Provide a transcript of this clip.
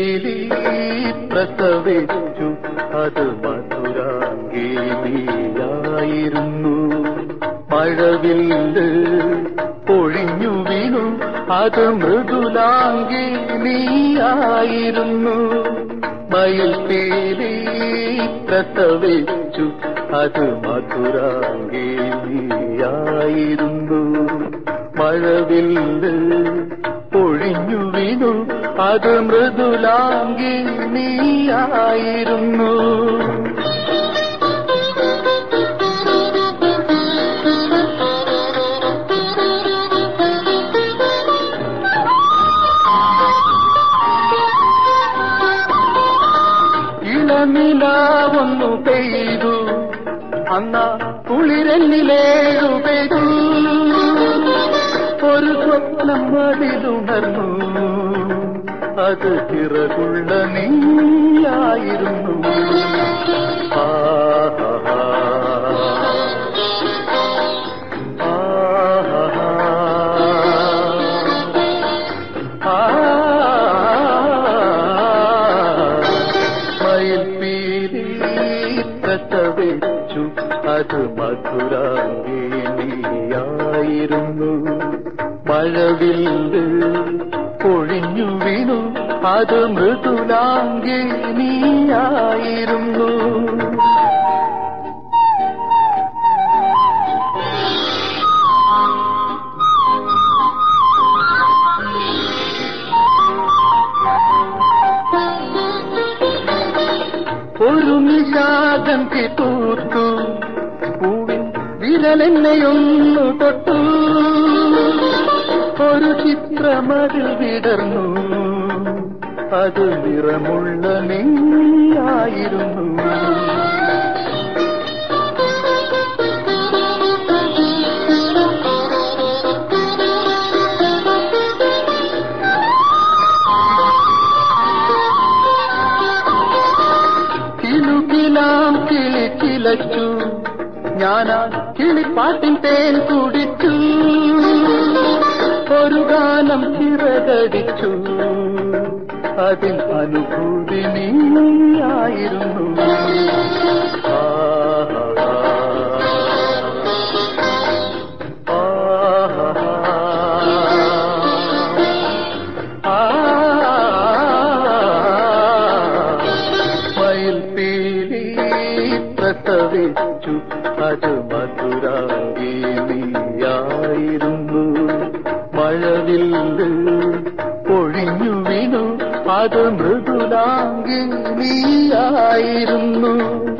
പീലി പ്രസവിച്ചു അത് മധുരാംഗീനിയായിരുന്നു. മഴവില്ല് പൊഴിഞ്ഞു വീണു അത് മൃദുലാംഗീനിയായിരുന്നു. മയിൽ പീലി പ്രസവിച്ചു അത് മധുരാംഗീനിയായിരുന്നു. മഴവില്ല് പൊഴിഞ്ഞു വീണു അത് മൃദുലാംഗീനിയായിരുന്നു. ഇളനിലാവൊന്നു പെയ്തു അന്ന കുളിരന്നിലേഴു പെയ്തു. ഒരു സ്വപ്നം അതിലുണർന്നു അത് ചിറകുള്ള നീയായിരുന്നു. മയിൽ പീലി പ്രസവിച്ചു അത് മധുരാംഗീനിയായിരുന്നു. മഴവില്ല് പൊഴിഞ്ഞു വീണു അത് മൃദുലാംഗീനിയായിരുന്നു. ഒരു നിശാഗന്ധി തൂർത്തു പൂവിൻ വിരലെന്നെയൊന്നു തൊട്ടു. ഒരു ചിത്രമതിൽ വിടർന്നു അത് നിറമുള്ള നീയായിരുന്നു. കിലുകിലാം കിളി ചിലച്ചു ഞാനാ കിളിപ്പാട്ടിൻ തേൻ കുടിച്ചു. ഒരു ഗാനം ചിറകടിച്ചു അതിൻ അനുഭൂതി നീയായിരുന്നു. മയിൽ പീലി പ്രസവിച്ചു അത് മധുരാംഗീനിയായിരുന്നു. മഴവില്ല് പൊഴിഞ്ഞു വീണു അത് മൃദുലാംഗീനിയായിരുന്നു.